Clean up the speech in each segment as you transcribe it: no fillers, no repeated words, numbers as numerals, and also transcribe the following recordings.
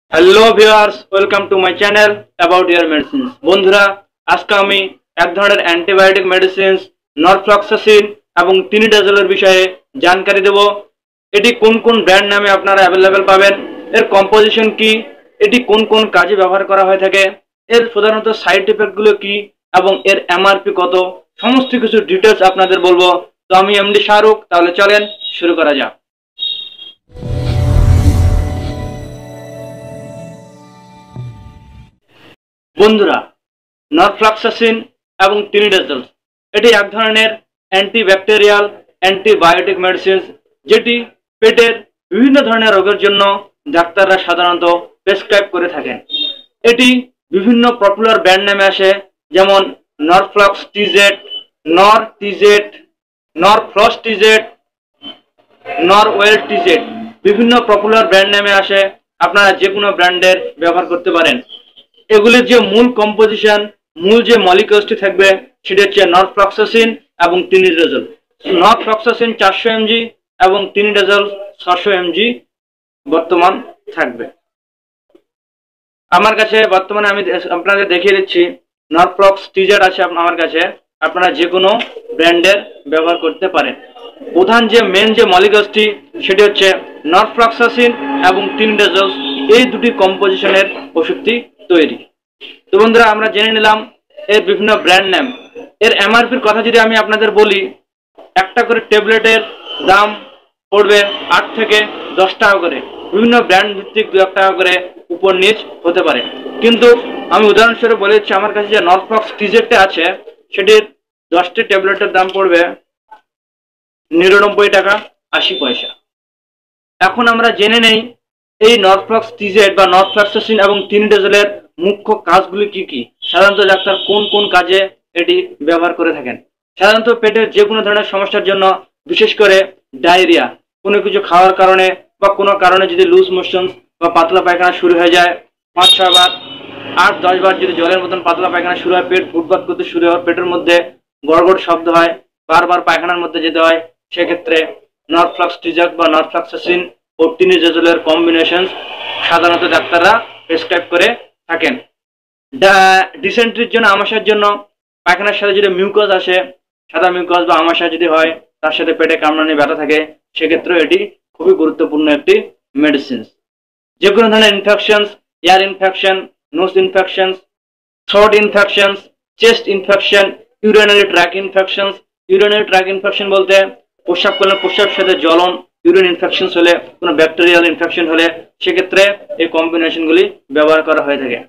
Hello viewers, welcome to my channel about ear medicines. বন্ধুরা, আজকে আমি এক ধরনের অ্যান্টিবায়োটিক মেডিসিনস নরফ্লক্সাসিন এবং তিনিডাজোলের বিষয়ে জানকারি দেব। এটি কোন কোন ব্র্যান্ড নামে আপনারা অ্যাভেলেবেল পাবেন, এর কম্পোজিশন কি, এটি কোন কোন কাজে ব্যবহার করা হয়ে থাকে, এর প্রধানত সাইড ইফেক্টগুলো কি এবং এর এমআরপি কত, সমস্ত কিছু ডিটেলস আপনাদের বলবো। তো আমি এমডি শাহরুখ, তাহলে চলেন শুরু করা যাক। বন্ধুরা, নরফ্লক্সাসিন এবং তিনিডাজোল এটি এক ধরনের অ্যান্টিব্যাকটেরিয়াল অ্যান্টিবায়োটিক মেডিসিন, যেটি পেটের বিভিন্ন ধরনের রোগের জন্য ডাক্তাররা সাধারণত প্রেসক্রাইব করে থাকেন। এটি বিভিন্ন পপুলার ব্র্যান্ড নামে আসে, যেমন নরফ্লক্স টিজেট, নর টিজেট, নরফ্লস টিজেট, নরওয়েল টিজেট, বিভিন্ন পপুলার ব্র্যান্ড নামে আসে। আপনারা যে কোনো ব্র্যান্ডের ব্যবহার করতে পারেন। এগুলির যে মূল কম্পোজিশন, মূল যে মলিকিউলসটি থাকবে সেটা হচ্ছে নরফ্লক্সাসিন এবং তিনিডাজোল। নরফ্লক্সাসিন 400 mg এবং তিনিডাজোল 600 mg বর্তমান থাকবে। আমার কাছে বর্তমানে আমি আপনাদের দেখিয়ে দিচ্ছি, নরফ্লক্স টিজেট আছে আমার কাছে। আপনারা যে কোনো ব্র্যান্ডের ব্যবহার করতে পারেন। প্রধান যে মেন যে মলিকিউলসটি সেটি হচ্ছে নরফ্লক্সাসিন এবং তিনিডাজোল, এই দুটি কম্পোজিশনের ওষুধটি তৈরি। তো বন্ধুরা, আমরা জেনে নিলাম এর বিভিন্ন ব্র্যান্ড নেম। এর এমআরপির কথা যদি আমি আপনাদের বলি, একটা করে ট্যাবলেটের দাম পড়বে 8 থেকে 10 টাকা করে। বিভিন্ন ব্র্যান্ড ভিত্তিক 2-1 টাকা করে উপর নিচ হতে পারে। কিন্তু আমি উদাহরণস্বরূপ বলে দিচ্ছি, আমার কাছে যে নরফ্লক্স টিজেটটা আছে সেটির 10টি ট্যাবলেটের দাম পড়বে 99 টাকা 80 পয়সা। এখন আমরা জেনে নেই এই নরফ্লক্স টিজেট বা নরফ্লক্সাসিন এবং তিনিডাজোলের মুখ্য কাজগুলি কি কি। সাধারণত ডাক্তার কোন কোন কাজে এটি ব্যবহার করে থাকেন। সাধারণত পেটের যে কোনো ধরনের সমস্যার জন্য, বিশেষ করে ডায়রিয়া, কোনো কিছু খাওয়ার কারণে বা কোনো কারণে যদি লুজ মোশন বা পাতলা পায়খানা শুরু হয়ে যায়, 5-6 বার, 8-10 বার যদি জলের মতন পাতলা পায়খানা শুরু হয়, পেট ফুটপাত করতে শুরু হয়, পেটের মধ্যে গড়গড় শব্দ হয়, বারবার পায়খানার মধ্যে যেতে হয়, সেক্ষেত্রে নরফ্লক্স টিজেট বা নরফ্লক্সাসিন ও তিনিডাজোলের কম্বিনেশন সাধারণত ডাক্তাররা প্রেসক্রাইব করে থাকেন। ডিসেন্ট্রির জন্য, আমাশয়ের জন্য, পায়খানার সাথে যদি মিউকাস আসে, সাদা মিউকাস বা আমাশয় যদি হয়, তার সাথে পেটে কামড়ানি ব্যথা থাকে, সেক্ষেত্রে এটি খুবই গুরুত্বপূর্ণ একটি মেডিসিন। যে কোনো ধরনের infection, ear infection, nose infection, throat infection, chest infection, urinary tract infection. Urinary tract infection বলতে প্রস্রাব করলে প্রস্রাবের সাথে জ্বলন, ইউরিন ইনফেকশন হলে, কোনো ব্যাকটেরিয়াল ইনফেকশন হলে, সেক্ষেত্রে এই কম্বিনেশনগুলি ব্যবহার করা হয়ে থাকে।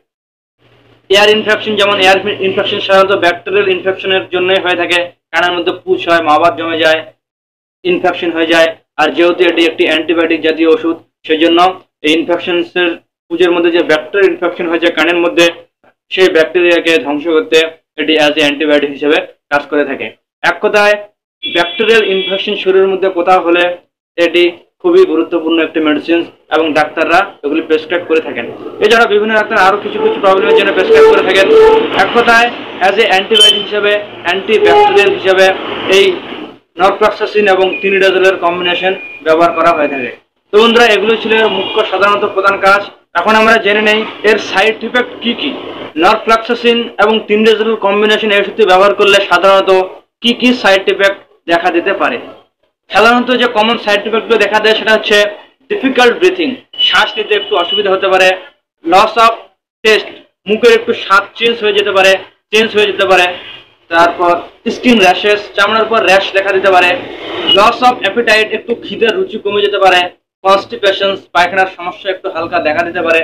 এয়ার ইনফেকশন, যেমন এয়ার ইনফেকশন সাধারণত ব্যাকটেরিয়াল ইনফেকশনের জন্যই হয়ে থাকে। কানের মধ্যে পুঁজ হয়, মাবাদ জমে যায়, ইনফেকশন হয়ে যায়। আর যেহেতু এটি একটি অ্যান্টিবায়োটিক জাতীয় ওষুধ, সেই জন্য এই ইনফেকশনসের পুঁজের মধ্যে যে ব্যাকটেরিয়াল ইনফেকশন হয়েছে কানের মধ্যে, সেই ব্যাকটেরিয়াকে ধ্বংস করতে এটি অ্যাজ এ অ্যান্টিবায়োটিক হিসেবে কাজ করে থাকে। এক কথায়, ব্যাকটেরিয়াল ইনফেকশন শরীরের মধ্যে কোথাও হলে এটি খুবই গুরুত্বপূর্ণ একটি মেডিসিন এবং ডাক্তাররা এগুলি প্রেসক্রাইব করে থাকেন। এছাড়া বিভিন্ন ডাক্তার আরও কিছু কিছু প্রবলেমের জন্য প্রেসক্রাইব করে থাকেন। এক কথায়, অ্যাজ এ অ্যান্টিবায়োটিক হিসেবে, অ্যান্টিব্যাকটেরিয়াল হিসেবে এই নরফ্লক্সাসিন এবং তিনিডাজোলের কম্বিনেশন ব্যবহার করা হয়ে থাকে। তো বন্ধুরা, এগুলো ছিল মুখ্য সাধারণত প্রধান কাজ। এখন আমরা জেনে নেই এর সাইড ইফেক্ট কি কি। নরফ্লক্সাসিন এবং তিনিডাজোল কম্বিনেশন এই ওষুধটি ব্যবহার করলে সাধারণত কি কি সাইড ইফেক্ট দেখা দিতে পারে। সাধারণত যে কমন সাইড ইফেক্টগুলো দেখা দেয় সেটা হচ্ছে ডিফিকাল্ট ব্রিথিং, শ্বাস নিতে একটু অসুবিধা হতে পারে। লস অফ টেস্ট, মুখের একটু স্বাদ চেঞ্জ হয়ে যেতে পারে। তারপর স্কিন র্যাশেস, চামড়ার উপর র্যাশ দেখা দিতে পারে। লস অফ অ্যাপিটাইট, একটু খিদের রুচি কমে যেতে পারে। কনস্টিপেশন, পায়খানার সমস্যা একটু হালকা দেখা দিতে পারে।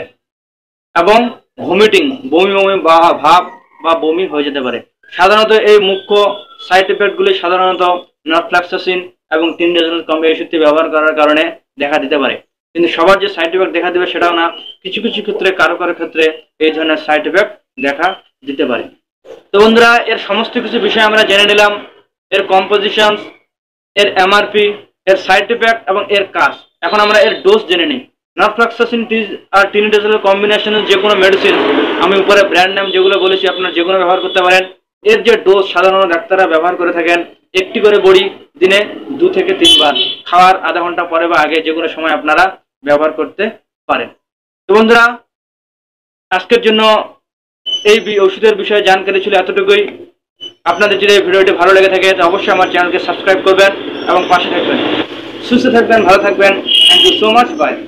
এবং ভমিটিং, বমি বমি ভাব বা বমি হয়ে যেতে পারে। সাধারণত এই মুখ্য সাইড ইফেক্টগুলি সাধারণত নরফ্লক্সাসিন এবং তিনিডাজোল কম্বিনেশনটি ব্যবহার করার কারণে দেখা দিতে পারে। কিন্তু সবার যে সাইড ইফেক্ট দেখা দেবে সেটাও না, কিছু কিছু ক্ষেত্রে, কারো ক্ষেত্রে এই ধরনের সাইড ইফেক্ট দেখা দিতে পারে। তো বন্ধুরা, এর সমস্ত কিছু বিষয় আমরা জেনে নিলাম, এর কম্পোজিশন, এর এমআরপি, এর সাইড ইফেক্ট এবং এর কাজ। এখন আমরা এর ডোজ জেনে নিই। নরফ্লক্সাসিন আর তিনিডাজোলের কম্বিনেশনের যে কোনো মেডিসিন, আমি উপরে ব্র্যান্ড নাম যেগুলো বলেছি আপনারা যে কোনো ব্যবহার করতে পারেন। এর যে ডোজ সাধারণত ডাক্তাররা ব্যবহার করে থাকেন, একটি করে বড়ি দিনে 2 থেকে 3 বার, খাওয়ার আধা ঘন্টা পরে বা আগে যে কোনো সময় আপনারা ব্যবহার করতে পারেন। তো বন্ধুরা, আজকের জন্য এই ওষুধের বিষয়ে জানকারি ছিল এতটুকুই। আপনাদের যদি এই ভিডিওটি ভালো লেগে থাকে তো অবশ্যই আমার চ্যানেলকে সাবস্ক্রাইব করবেন এবং পাশে থাকবেন। সুস্থ থাকবেন, ভালো থাকবেন। Thank you so much, by.